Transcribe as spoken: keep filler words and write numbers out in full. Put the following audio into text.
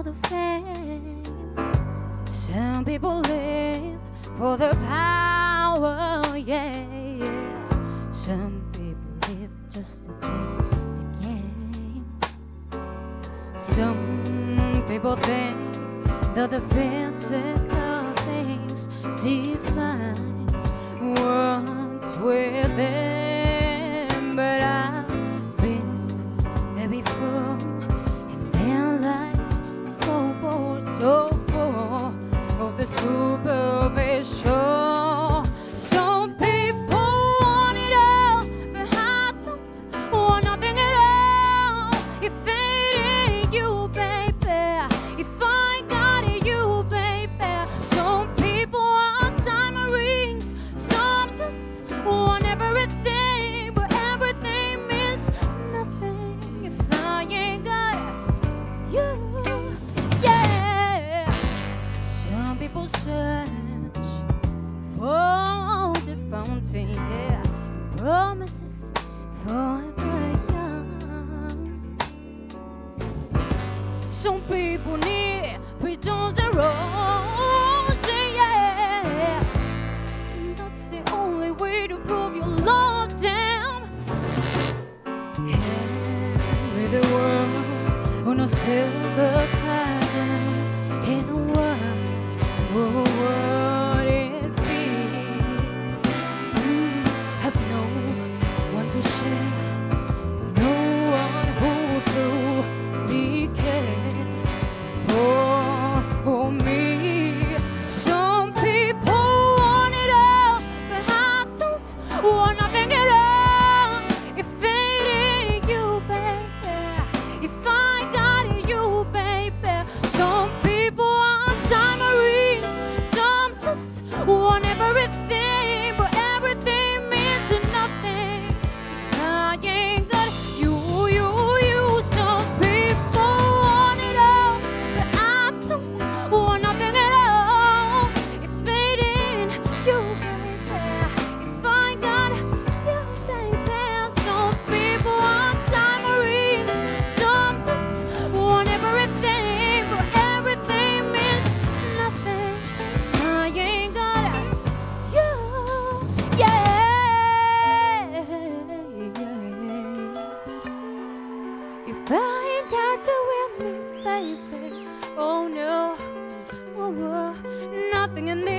the fame. Some people live for the power, yeah, yeah. Some people live just to play the game. Some people think that the physical things defines what's within. But I've been there before, and their lives so bored, so full of the superficial. Some people want it all, but I don't want nothing at all. If it ain't you, baby, if I got it, you, baby. Some people want diamond rings, some just want everything, but everything means nothing if I ain't got you. Yeah. Some people search for the fountain, yeah, promises forever young. Some people need freedoms and roses, yeah, and that's the only way to prove you love them. Hand me the world on a silver platter. In a world, what would it be? Mm, have no one to share, no one who truly cares for me. Some people want it all, but I don't want nothing at all. If it ain't you, baby, if I got it, you, baby. Some people want diamond rings, some just want everything, but everything means nothing if I ain't got you, you, you. Some people want it all, but I don't want nothing at all. If it ain't you, baby, if I got you, baby. Some people want diamond rings, some just want everything, but everything means nothing if I ain't got you. Yeah, if I ain't got you with me, baby, oh no, oh, oh, nothing in this